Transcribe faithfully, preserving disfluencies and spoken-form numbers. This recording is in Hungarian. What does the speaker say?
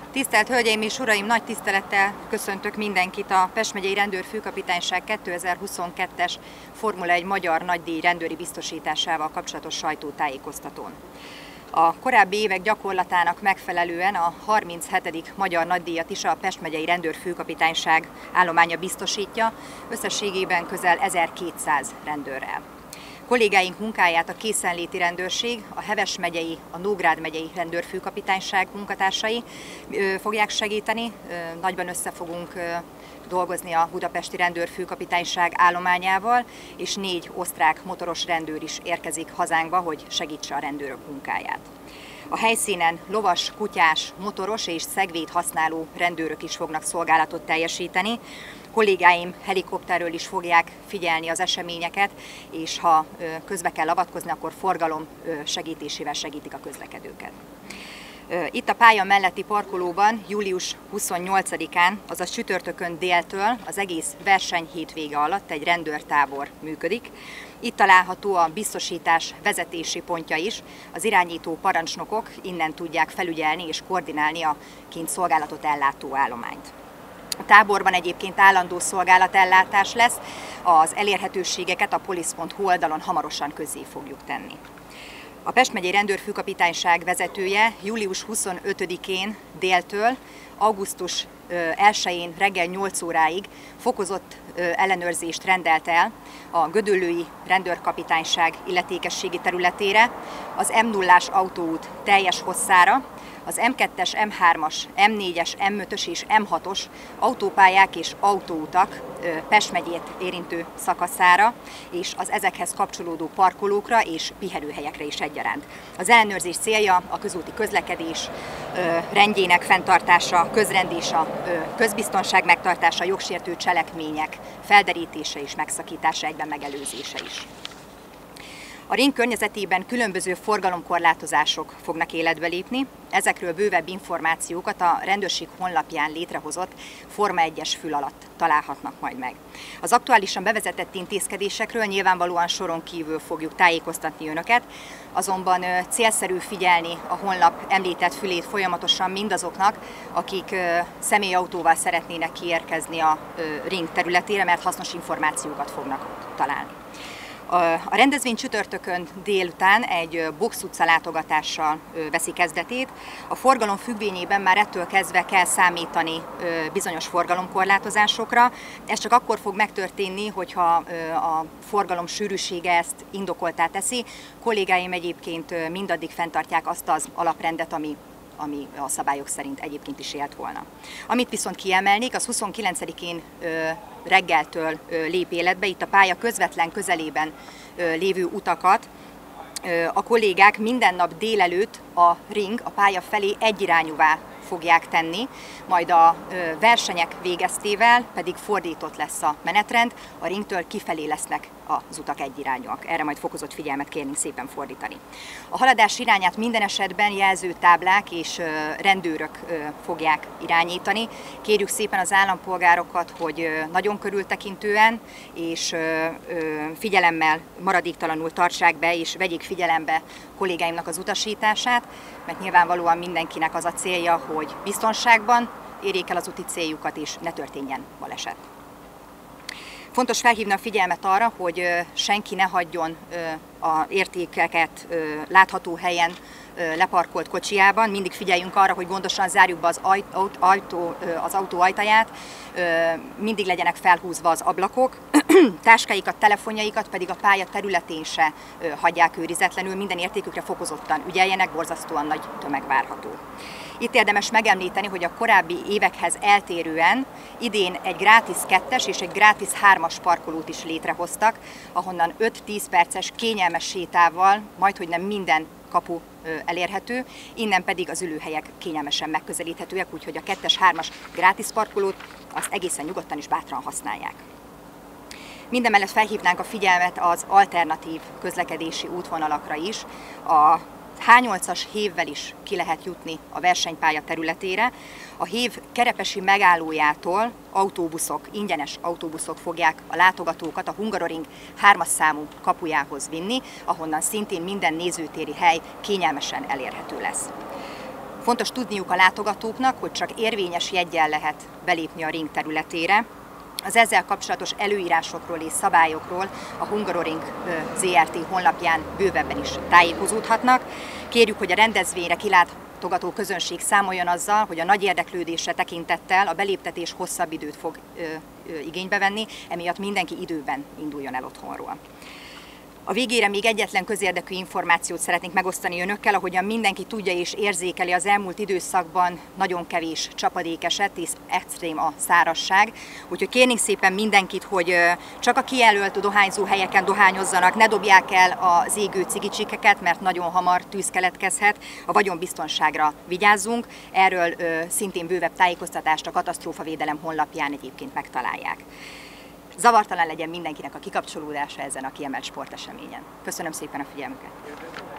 Tisztelt Hölgyeim és Uraim, nagy tisztelettel köszöntök mindenkit a Pest megyei Rendőrfőkapitányság kétezer-huszonkettes Formula egy magyar nagydíj rendőri biztosításával kapcsolatos sajtótájékoztatón. A korábbi évek gyakorlatának megfelelően a harminchetedik magyar nagydíjat is a Pest megyei Rendőrfőkapitányság állománya biztosítja, összességében közel ezerkétszáz rendőrrel. Kollégáink munkáját a Készenléti Rendőrség, a Heves megyei, a Nógrád megyei Rendőrfőkapitányság munkatársai fogják segíteni. Nagyban össze fogunk dolgozni a Budapesti Rendőrfőkapitányság állományával, és négy osztrák motoros rendőr is érkezik hazánkba, hogy segítse a rendőrök munkáját. A helyszínen lovas, kutyás, motoros és szegvét használó rendőrök is fognak szolgálatot teljesíteni. Kollégáim helikopterről is fogják figyelni az eseményeket, és ha közbe kell avatkozni, akkor forgalom segítésével segítik a közlekedőket. Itt a pálya melletti parkolóban július huszonnyolcadikán, azaz csütörtökön déltől az egész verseny hétvége alatt egy rendőrtábor működik. Itt található a biztosítás vezetési pontja is, az irányító parancsnokok innen tudják felügyelni és koordinálni a kint szolgálatot ellátó állományt. A táborban egyébként állandó szolgálatellátás lesz, az elérhetőségeket a polisz pont hu oldalon hamarosan közzé fogjuk tenni. A Pest megyei Rendőrfőkapitányság vezetője július huszonötödikén déltől augusztus elsején reggel nyolc óráig fokozott ellenőrzést rendelt el a Gödöllői Rendőrkapitányság illetékességi területére, az em nullás autóút teljes hosszára, az em kettes, em hármas, em négyes, em ötös és em hatos autópályák és autóutak Pest megyét érintő szakaszára, és az ezekhez kapcsolódó parkolókra és pihenőhelyekre is egyaránt. Az ellenőrzés célja a közúti közlekedés rendjének fenntartása, közrend és a közbiztonság megtartása, jogsértő cselekmények felderítése és megszakítása, egyben megelőzése is. A ring környezetében különböző forgalomkorlátozások fognak életbe lépni, ezekről bővebb információkat a rendőrség honlapján létrehozott Forma egyes fül alatt találhatnak majd meg. Az aktuálisan bevezetett intézkedésekről nyilvánvalóan soron kívül fogjuk tájékoztatni önöket, azonban célszerű figyelni a honlap említett fülét folyamatosan mindazoknak, akik személyautóval szeretnének kiérkezni a ring területére, mert hasznos információkat fognak találni. A rendezvény csütörtökön délután egy Box utca látogatással veszi kezdetét. A forgalom függvényében már ettől kezdve kell számítani bizonyos forgalomkorlátozásokra. Ez csak akkor fog megtörténni, hogyha a forgalom sűrűsége ezt indokoltá teszi. Kollégáim egyébként mindaddig fenntartják azt az alaprendet, ami ami a szabályok szerint egyébként is élt volna. Amit viszont kiemelnék, az huszonkilencedikén reggeltől lép életbe, itt a pálya közvetlen közelében lévő utakat a kollégák minden nap délelőtt a ring, a pálya felé egyirányúvá fogják tenni, majd a versenyek végeztével pedig fordított lesz a menetrend, a ringtől kifelé lesznek az utak egyirányúak. Erre majd fokozott figyelmet kérnénk szépen fordítani. A haladás irányát minden esetben jelzőtáblák és rendőrök fogják irányítani. Kérjük szépen az állampolgárokat, hogy nagyon körültekintően és figyelemmel, maradéktalanul tartsák be és vegyék figyelembe kollégáimnak az utasítását, mert nyilvánvalóan mindenkinek az a célja, hogy biztonságban érjék el az úti céljukat és ne történjen baleset. Fontos felhívni a figyelmet arra, hogy senki ne hagyjon az értékeket látható helyen leparkolt kocsijában. Mindig figyeljünk arra, hogy gondosan zárjuk be az autó, az autó ajtaját, mindig legyenek felhúzva az ablakok, táskáikat, telefonjaikat pedig a pálya területén se hagyják őrizetlenül, minden értékükre fokozottan ügyeljenek, borzasztóan nagy tömeg várható. Itt érdemes megemlíteni, hogy a korábbi évekhez eltérően idén egy grátis kettes és egy grátis hármas parkolót is létrehoztak, ahonnan öt-tíz perces kényelmes sétával majdhogy nem minden kapu elérhető, innen pedig az ülőhelyek kényelmesen megközelíthetőek, úgyhogy a kettes, hármas grátis parkolót azt egészen nyugodtan és bátran használják. Mindemellett felhívnánk a figyelmet az alternatív közlekedési útvonalakra is. A há nyolcas hévvel is ki lehet jutni a versenypálya területére. A hév kerepesi megállójától autóbuszok, ingyenes autóbuszok fogják a látogatókat a Hungaroring hármas számú kapujához vinni, ahonnan szintén minden nézőtéri hely kényelmesen elérhető lesz. Fontos tudniuk a látogatóknak, hogy csak érvényes jeggyel lehet belépni a ring területére. Az ezzel kapcsolatos előírásokról és szabályokról a Hungaroring zé er té honlapján bővebben is tájékozódhatnak. Kérjük, hogy a rendezvényre kilátogató közönség számoljon azzal, hogy a nagy érdeklődésre tekintettel a beléptetés hosszabb időt fog ö, ö, igénybe venni, emiatt mindenki időben induljon el otthonról. A végére még egyetlen közérdekű információt szeretnénk megosztani önökkel, ahogyan mindenki tudja és érzékeli, az elmúlt időszakban nagyon kevés csapadék esett, és extrém a szárazság. Úgyhogy kérnénk szépen mindenkit, hogy csak a kijelölt dohányzó helyeken dohányozzanak, ne dobják el az égő cigicsikeket, mert nagyon hamar tűz keletkezhet, a vagyonbiztonságra vigyázzunk. Erről szintén bővebb tájékoztatást a katasztrófavédelem honlapján egyébként megtalálják. Zavartalan legyen mindenkinek a kikapcsolódása ezen a kiemelt sporteseményen. Köszönöm szépen a figyelmüket!